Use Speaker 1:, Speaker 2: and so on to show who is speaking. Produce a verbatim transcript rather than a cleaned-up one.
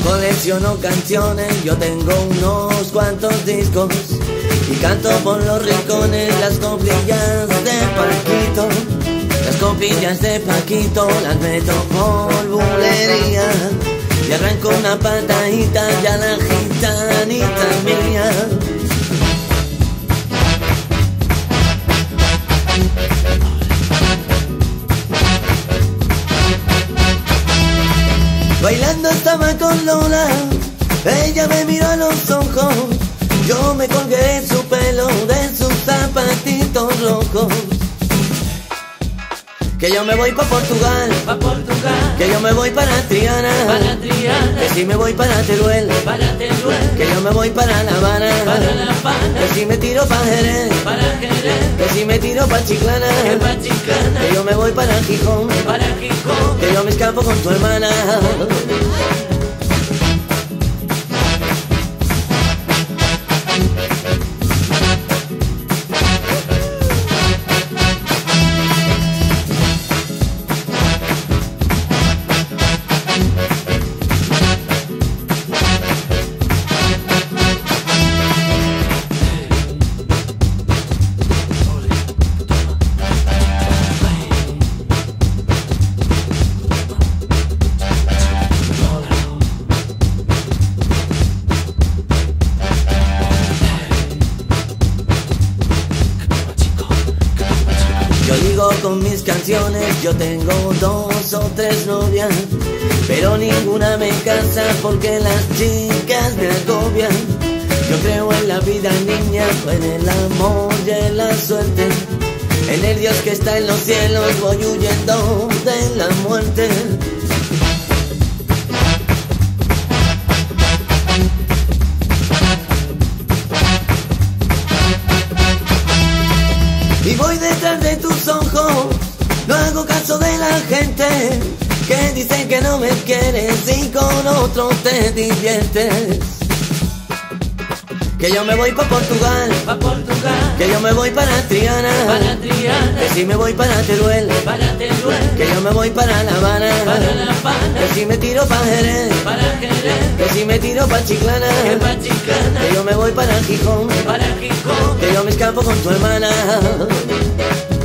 Speaker 1: colecciono canciones, yo tengo unos cuantos discos y canto por los rincones las copillas de Paquito. Las copillas de Paquito las meto por bulería y arranco una patadita ya la gitanita mía. Bailando estaba con Lola, ella me miró a los ojos, yo me colgué de su pelo, de sus zapatitos rojos. Que yo me voy pa' Portugal,
Speaker 2: pa' Portugal,
Speaker 1: que yo me voy para Triana,
Speaker 2: para Triana,
Speaker 1: que si me voy para Teruel,
Speaker 2: para Teruel,
Speaker 1: que yo me voy para La Habana,
Speaker 2: para La Habana,
Speaker 1: que si me tiro pa' Jerez,
Speaker 2: para Jerez,
Speaker 1: que si me tiro pa' Chiclana,
Speaker 2: que pa' Chiclana,
Speaker 1: que yo me voy para Gijón,
Speaker 2: para Gijón,
Speaker 1: que yo me escapo con tu hermana. Yo digo con mis canciones, yo tengo dos o tres novias, pero ninguna me casa porque las chicas me agobian. Yo creo en la vida, niña, en el amor y en la suerte, en el Dios que está en los cielos, voy huyendo de la muerte. Y voy detrás de tus ojos, no hago caso de la gente que dicen que no me quieres y con otros te diviertes. Que yo me voy pa' Portugal,
Speaker 2: pa' Portugal,
Speaker 1: que yo me voy para Triana,
Speaker 2: para Triana,
Speaker 1: que si me voy para Teruel,
Speaker 2: para Teruel,
Speaker 1: que yo me voy para La Habana,
Speaker 2: para La Habana,
Speaker 1: que si me tiro pa' Jerez,
Speaker 2: para Jerez,
Speaker 1: que si me tiro pa' Chiclana,
Speaker 2: que pa' Chiclana,
Speaker 1: que yo me voy para Gijón,
Speaker 2: para Gijón,
Speaker 1: que yo me escapo con tu hermana.